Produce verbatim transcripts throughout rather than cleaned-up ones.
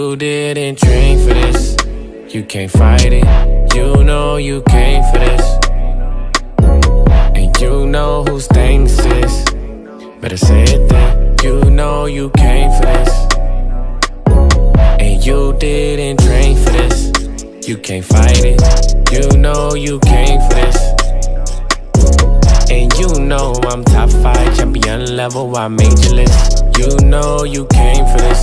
you didn't train for this. You can't fight it. You know you came for this. And you know whose thing this is. Better say it then. You know you came for this. And you didn't train for this. You can't fight it. You know you came for this. And you know I'm top five, champion level, I made your list. You know you came for this.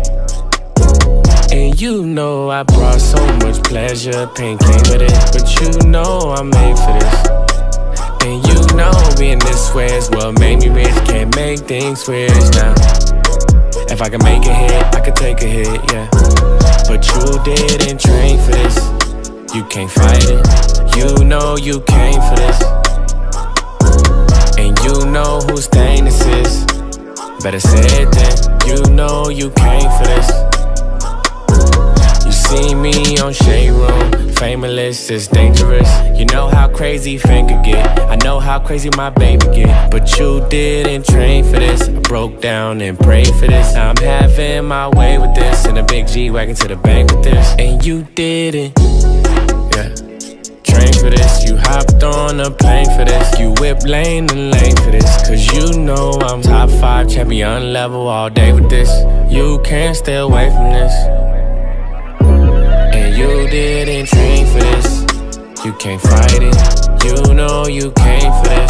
And you know I brought so much pleasure, pain came with it. But you know I'm made for this. And you know being this way is what made me rich. Can't make things switch now. If I can make a hit, I could take a hit, yeah. But you didn't train for this. You can't fight it. You know you came for this. And you know whose thing this is. Better say it then. You know you came for this. You see me on Shade Room, Famous is dangerous. You know how crazy Fame could get. I know how crazy my baby get. But you didn't train for this. I broke down and prayed for this. Now I'm having my way with this. In a big G-Wagon to the bank with this. And you didn't, yeah, train for this. You hopped on a plane for this. You whip lane and lane for this. Cause you know I'm top five, champion level all day with this. You can't stay away from this. And you didn't train for this. You can't fight it. You know you came for this.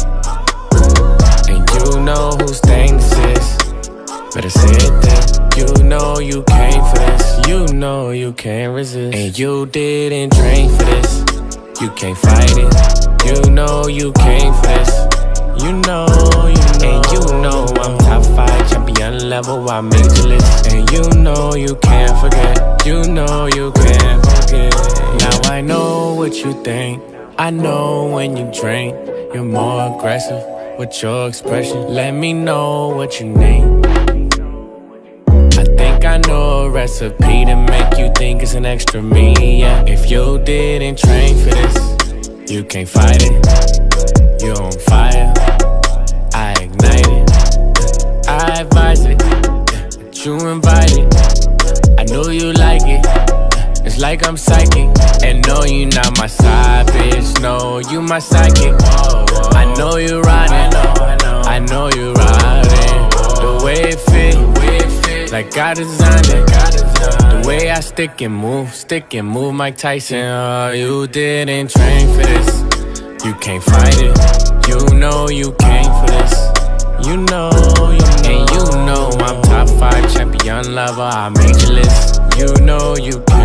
And you know whose thing this is. Better say it then. You know you came for this. You know you can't resist. And you didn't train for this. You can't fight it. You know you came for this. You know, you know. And you know I'm top five, champion level, I made your list. And you know you can't forget. You know you can't forget. Now I know what you think. I know when you drink, you're more aggressive with your expression. Let me know what you need. I think I know a recipe to make you think it's an extra me, yeah. If you didn't train for this, you can't fight it. You're on fire, I ignite it. I advise it, but you invite it. I know you like it. It's like I'm psychic. And no, you not my side bitch. No, you my psychic. I know you riding. I know you riding. The way it fit, like I designed it. The way I stick and move, stick and move Mike Tyson. Oh, you didn't train for this. You can't fight it. You know you came for this. You know, you know. And you know I'm top five, champion lover, I made your list. You know you came